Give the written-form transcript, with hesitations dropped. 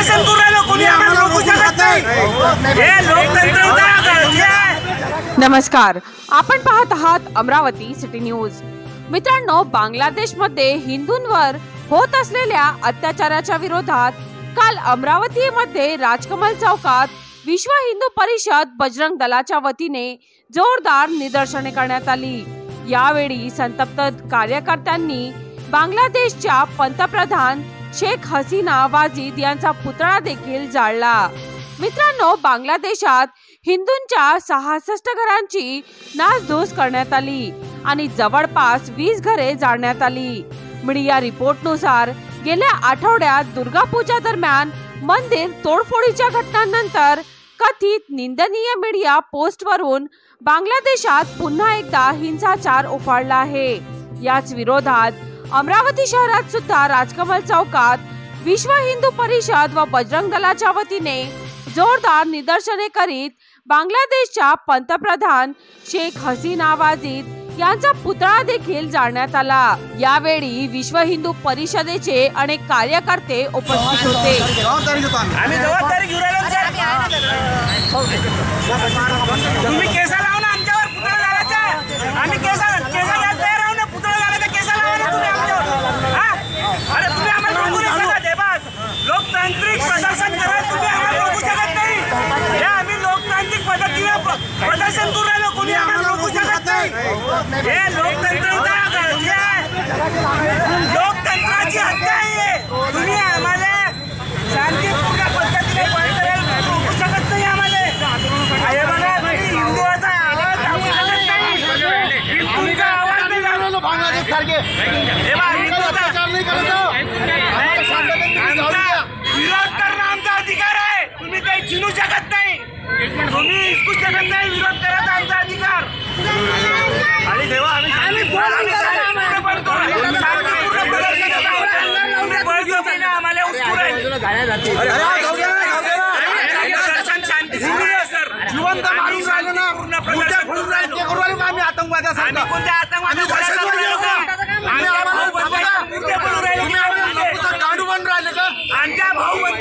प्रदर्शन करू राहिलो, कोणी आम्हाला रोखू शकत नाही। हे लोकतंत्र। नमस्कार, आपण पाहत आहात अमरावती सिटी न्यूज। मित्रांनो, बांगलादेशमध्ये हिंदूंवर होत असलेल्या अत्याचाराच्या विरोधात काल अमरावतीमध्ये राजकमल चौकात विश्व हिंदू परिषद बजरंग दलाच्या वतीने जोरदार निदर्शने करण्यात आली। यावेळी संतप्त कार्यकर्त्यांनी बांगलादेशच्या पंतप्रधान शेख हसीना वाजिद यांचा पुतळा देखील जाळला। मित्रांनो, बांगलादेशात हिंदूंच्या 66 घरांची नासधूस करण्यात आली आणि जवळपास 20 घरे जाळण्यात आली। मीडिया रिपोर्टनुसार गेल्या आठवड्यात दुर्गा पूजा दरम्यान मंदिर तोडफोडीच्या घटनांनंतर कथित निंदनीय मीडिया पोस्टवरून बांगलादेशात पुन्हा एकदा हिंसाचार उफाळला आहे। याच विरोधात अमरावती शहरात सुद्धा राजकमल चौकात विश्व हिंदू परिषद व बजरंग दलाच्या वतीने जोरदार निदर्शने करीत बांगलादेशच्या पंतप्रधान शेख हसीना वाजिद यांचा पुतळा देखील जाळण्यात आला। यावेळी विश्व हिंदू परिषदेचे अनेक कार्यकर्ते उपस्थित होते। आम्ही जबाबदारी घेऊन राहिलो सर। तुम्ही केसा लावू ना आमच्यावर पुतळा लावायचा। आम्ही केसा घ्यायला तयार आहोत ना, पुतळा लावायचा केसा लावा ना तुम्ही आमच्यावर। अरे तुम्ही आम्हाला रोखू नाही शकत आहे। बस लोकतांत्रिक प्रदर्शन करा, तुम्ही आम्हाला रोखू शकत नाही। हे आम्ही लोकतांत्रिक पद्धतीने प्रदर्शन करू राहिलो, कोणी आम्हाला रोखू शकत नाही। हे लोकतंत्राची हत्या आहे। तुम्ही आम्हाला शांतीपूर्ण पद्धतीने रोखू शकत नाही। आम्हाला हे बघा, तुम्ही हिंदूचा आवाज दाबू शकत नाही। तुमचा आवाज नाही दाबलो बांगलादेश सारखे। हे बघा, हिंदूचा विरोध करणं आमचा अधिकार आहे। तुम्ही काही चिनू शकत नाही, तुम्ही हिसकू शकत नाही। विरोध करायचा आमचा अधिकार। आणि देवा आम्ही जिवंत माणूस राहिलो ना, आम्ही आतंकवाद्यासारखं आमच्या भाऊ